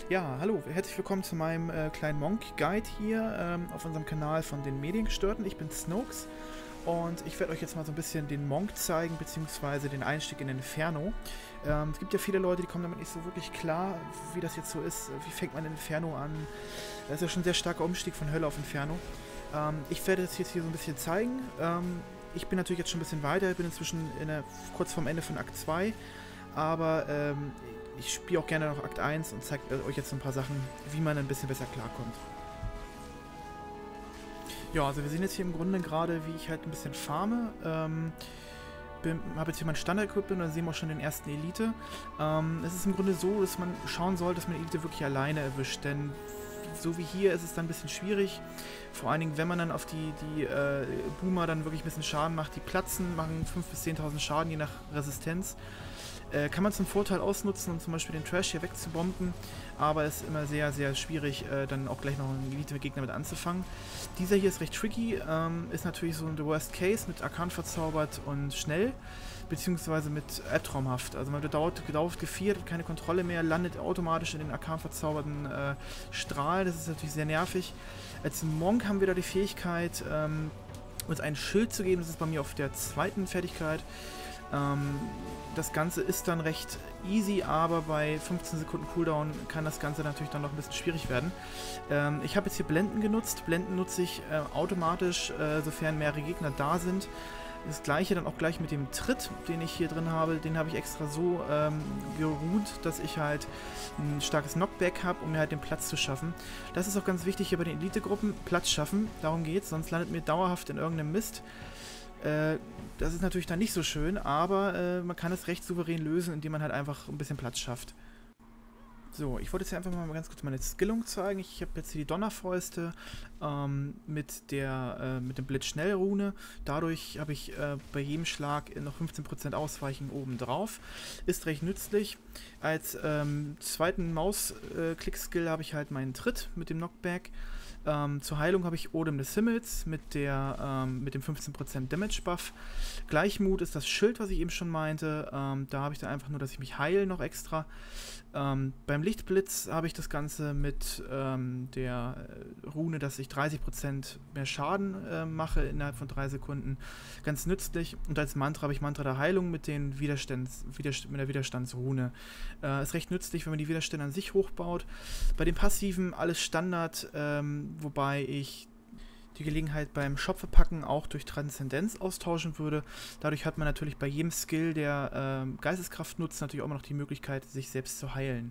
Ja, hallo, herzlich willkommen zu meinem kleinen Monk-Guide hier auf unserem Kanal von den Mediengestörten. Ich bin Snokes und ich werde euch jetzt mal so ein bisschen den Monk zeigen, beziehungsweise den Einstieg in Inferno. Es gibt ja viele Leute, die kommen damit nicht so wirklich klar, wie das jetzt so ist. Wie fängt man in Inferno an? Das ist ja schon ein sehr starker Umstieg von Hölle auf Inferno. Ich werde das jetzt hier so ein bisschen zeigen. Ich bin natürlich jetzt schon ein bisschen weiter, ich bin inzwischen kurz vorm Ende von Akt 2, aber ich spiele auch gerne noch Akt 1 und zeige euch jetzt so ein paar Sachen, wie man ein bisschen besser klarkommt. Ja, also wir sehen jetzt hier im Grunde gerade, wie ich halt ein bisschen farme. Habe jetzt hier mein Standard-Equipment und dann sehen wir auch schon den ersten Elite. Es ist im Grunde so, dass man schauen soll, dass man Elite wirklich alleine erwischt, denn so wie hier ist es dann ein bisschen schwierig. Vor allen Dingen, wenn man dann auf die Boomer dann wirklich ein bisschen Schaden macht. Die platzen, machen 5.000 bis 10.000 Schaden, je nach Resistenz. Kann man zum Vorteil ausnutzen, um zum Beispiel den Trash hier wegzubomben, aber es ist immer sehr, sehr schwierig, dann auch gleich noch einen Elite-Gegner mit anzufangen. Dieser hier ist recht tricky, ist natürlich so ein Worst Case mit Arkan verzaubert und schnell, beziehungsweise mit albtraumhaft. Also man wird gedauert gefiert, hat keine Kontrolle mehr, landet automatisch in den Arkan verzauberten Strahl, das ist natürlich sehr nervig. Als Monk haben wir da die Fähigkeit, uns ein Schild zu geben, das ist bei mir auf der zweiten Fertigkeit. Das Ganze ist dann recht easy, aber bei 15 Sekunden Cooldown kann das Ganze natürlich dann noch ein bisschen schwierig werden. Ich habe jetzt hier Blenden genutzt. Blenden nutze ich automatisch, sofern mehrere Gegner da sind. Das gleiche dann auch gleich mit dem Tritt, den ich hier drin habe. Den habe ich extra so geruht, dass ich halt ein starkes Knockback habe, um mir halt den Platz zu schaffen. Das ist auch ganz wichtig hier bei den Elite-Gruppen. Platz schaffen, darum geht's, sonst landet mir dauerhaft in irgendeinem Mist. Das ist natürlich dann nicht so schön, aber man kann es recht souverän lösen, indem man halt einfach ein bisschen Platz schafft. So, ich wollte jetzt hier einfach mal ganz kurz meine Skillung zeigen. Ich habe jetzt hier die Donnerfäuste mit dem Blitzschnellrune. Dadurch habe ich bei jedem Schlag noch 15% Ausweichen oben drauf. Ist recht nützlich. Als zweiten Mausklick-Skill habe ich halt meinen Tritt mit dem Knockback. Zur Heilung habe ich Odem des Himmels mit dem 15% Damage Buff. Gleichmut ist das Schild, was ich eben schon meinte. Da habe ich dann einfach nur, dass ich mich heile noch extra. Beim Lichtblitz habe ich das Ganze mit der Rune, dass ich 30% mehr Schaden mache innerhalb von 3 Sekunden. Ganz nützlich. Und als Mantra habe ich Mantra der Heilung mit der Widerstandsrune. Ist recht nützlich, wenn man die Widerstände an sich hochbaut. Bei den Passiven alles Standard, wobei ich die Gelegenheit beim Shop-Verpacken auch durch Transzendenz austauschen würde. Dadurch hat man natürlich bei jedem Skill, der Geisteskraft nutzt, natürlich auch immer noch die Möglichkeit, sich selbst zu heilen.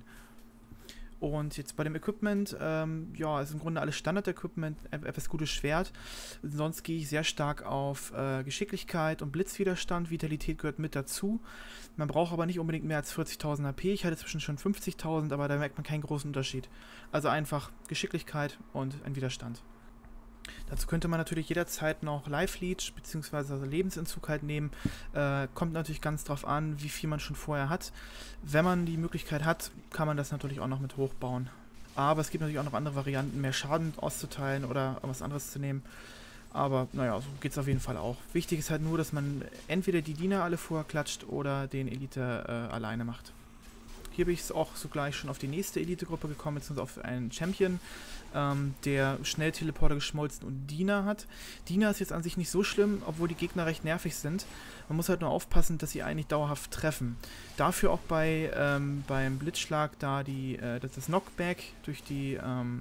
Und jetzt bei dem Equipment, ja, ist im Grunde alles Standard-Equipment, etwas gutes Schwert. Sonst gehe ich sehr stark auf Geschicklichkeit und Blitzwiderstand. Vitalität gehört mit dazu. Man braucht aber nicht unbedingt mehr als 40.000 HP. Ich hatte zwischen schon 50.000, aber da merkt man keinen großen Unterschied. Also einfach Geschicklichkeit und ein Widerstand. Dazu könnte man natürlich jederzeit noch Life-Leech bzw. Lebensentzug halt nehmen. Kommt natürlich ganz drauf an, wie viel man schon vorher hat. Wenn man die Möglichkeit hat, kann man das natürlich auch noch mit hochbauen. Aber es gibt natürlich auch noch andere Varianten, mehr Schaden auszuteilen oder was anderes zu nehmen. Aber naja, so geht es auf jeden Fall auch. Wichtig ist halt nur, dass man entweder die Diener alle vorher klatscht oder den Elite alleine macht. Hier bin ich auch sogleich schon auf die nächste Elite-Gruppe gekommen, beziehungsweise auf einen Champion, der Schnellteleporter geschmolzen und Diener hat. Diener ist jetzt an sich nicht so schlimm, obwohl die Gegner recht nervig sind. Man muss halt nur aufpassen, dass sie eigentlich dauerhaft treffen. Dafür auch beim Blitzschlag da das Knockback durch die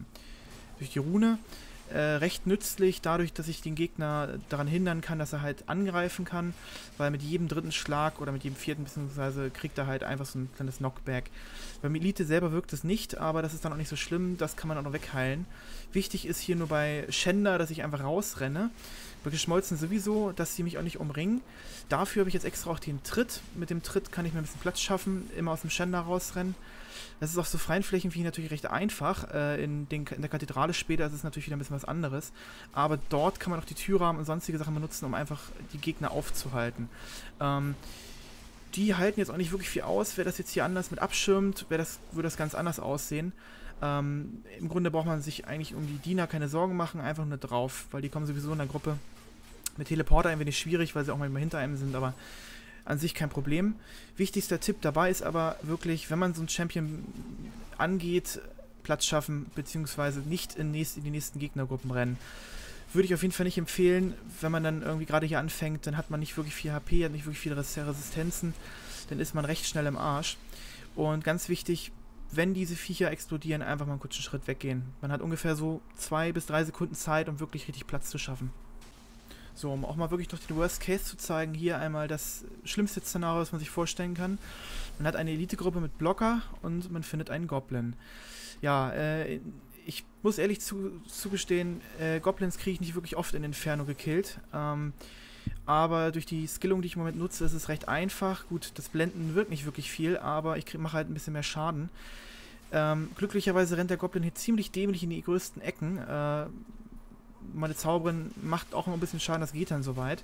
Rune. Recht nützlich, dadurch, dass ich den Gegner daran hindern kann, dass er halt angreifen kann, weil mit jedem dritten Schlag oder mit jedem vierten beziehungsweise kriegt er halt einfach so ein kleines Knockback. Beim Elite selber wirkt es nicht, aber das ist dann auch nicht so schlimm, das kann man auch noch wegheilen. Wichtig ist hier nur bei Schänder, dass ich einfach rausrenne. Bei Geschmolzen sowieso, dass sie mich auch nicht umringen. Dafür habe ich jetzt extra auch den Tritt. Mit dem Tritt kann ich mir ein bisschen Platz schaffen, immer aus dem Schänder rausrennen. Das ist auf so freien Flächen wie natürlich recht einfach. In der Kathedrale später ist es natürlich wieder ein bisschen was anderes. Aber dort kann man auch die Türrahmen und sonstige Sachen benutzen, um einfach die Gegner aufzuhalten. Die halten jetzt auch nicht wirklich viel aus. Wer das jetzt hier anders mit abschirmt, würde das ganz anders aussehen. Im Grunde braucht man sich eigentlich um die Diener keine Sorgen machen, einfach nur drauf, weil die kommen sowieso in der Gruppe. Mit Teleporter ein wenig schwierig, weil sie auch manchmal hinter einem sind, aber an sich kein Problem. Wichtigster Tipp dabei ist aber wirklich, wenn man so einen Champion angeht, Platz schaffen, beziehungsweise nicht in die nächsten Gegnergruppen rennen. Würde ich auf jeden Fall nicht empfehlen, wenn man dann irgendwie gerade hier anfängt, dann hat man nicht wirklich viel HP, hat nicht wirklich viele Resistenzen, dann ist man recht schnell im Arsch. Und ganz wichtig, wenn diese Viecher explodieren, einfach mal einen kurzen Schritt weggehen. Man hat ungefähr so 2 bis 3 Sekunden Zeit, um wirklich richtig Platz zu schaffen. So, um auch mal wirklich noch den Worst Case zu zeigen, hier einmal das schlimmste Szenario, was man sich vorstellen kann. Man hat eine Elitegruppe mit Blocker und man findet einen Goblin. Ja, ich muss ehrlich zugestehen, Goblins kriege ich nicht wirklich oft in Inferno gekillt. Aber durch die Skillung, die ich im Moment nutze, ist es recht einfach. Gut, das Blenden wirkt nicht wirklich viel, aber ich mache halt ein bisschen mehr Schaden. Glücklicherweise rennt der Goblin hier ziemlich dämlich in die größten Ecken. Meine Zauberin macht auch noch ein bisschen Schaden, das geht dann soweit.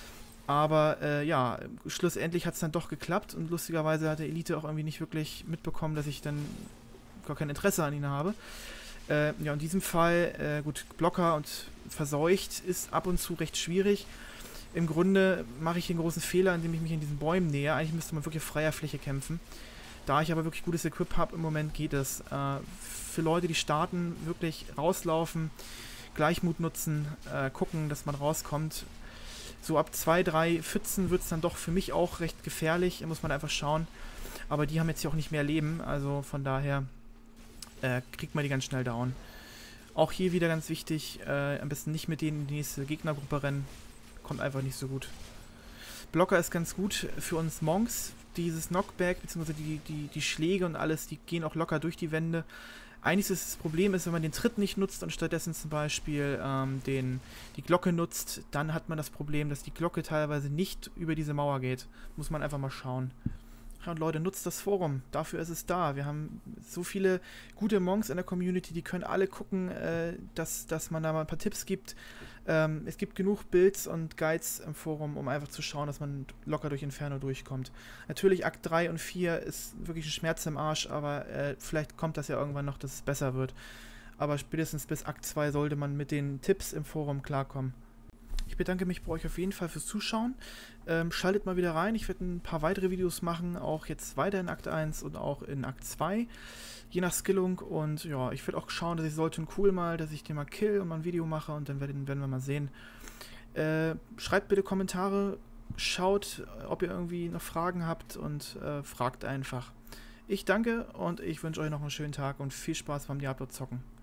Aber ja, schlussendlich hat es dann doch geklappt und lustigerweise hat der Elite auch irgendwie nicht wirklich mitbekommen, dass ich dann gar kein Interesse an ihnen habe. Ja, in diesem Fall, gut, Blocker und verseucht ist ab und zu recht schwierig. Im Grunde mache ich den großen Fehler, indem ich mich in diesen Bäumen nähe. Eigentlich müsste man wirklich auf freier Fläche kämpfen. Da ich aber wirklich gutes Equip habe, im Moment geht es. Für Leute, die starten, wirklich rauslaufen, Gleichmut nutzen, gucken, dass man rauskommt. So ab 2, 3 Pfützen wird es dann doch für mich auch recht gefährlich. Da muss man einfach schauen. Aber die haben jetzt hier auch nicht mehr Leben. Also von daher kriegt man die ganz schnell down. Auch hier wieder ganz wichtig, am besten nicht mit denen in die nächste Gegnergruppe rennen. Kommt einfach nicht so gut. Blocker ist ganz gut für uns Monks. Dieses Knockback, beziehungsweise die Schläge und alles, die gehen auch locker durch die Wände. Einziges Problem ist, wenn man den Tritt nicht nutzt und stattdessen zum Beispiel die Glocke nutzt, dann hat man das Problem, dass die Glocke teilweise nicht über diese Mauer geht. Muss man einfach mal schauen. Ja, und Leute, nutzt das Forum. Dafür ist es da. Wir haben so viele gute Monks in der Community, die können alle gucken, dass man da mal ein paar Tipps gibt. Es gibt genug Builds und Guides im Forum, um einfach zu schauen, dass man locker durch Inferno durchkommt. Natürlich Akt 3 und 4 ist wirklich ein Schmerz im Arsch, aber vielleicht kommt das ja irgendwann noch, dass es besser wird. Aber spätestens bis Akt 2 sollte man mit den Tipps im Forum klarkommen. Ich bedanke mich bei euch auf jeden Fall fürs Zuschauen. Schaltet mal wieder rein. Ich werde ein paar weitere Videos machen, auch jetzt weiter in Akt 1 und auch in Akt 2. Je nach Skillung. Und ja, ich werde auch schauen, dass ich Soltun cool mal, dass ich den mal kill und mal ein Video mache und dann werden wir mal sehen. Schreibt bitte Kommentare, schaut, ob ihr irgendwie noch Fragen habt und fragt einfach. Ich danke und ich wünsche euch noch einen schönen Tag und viel Spaß beim Diablo zocken.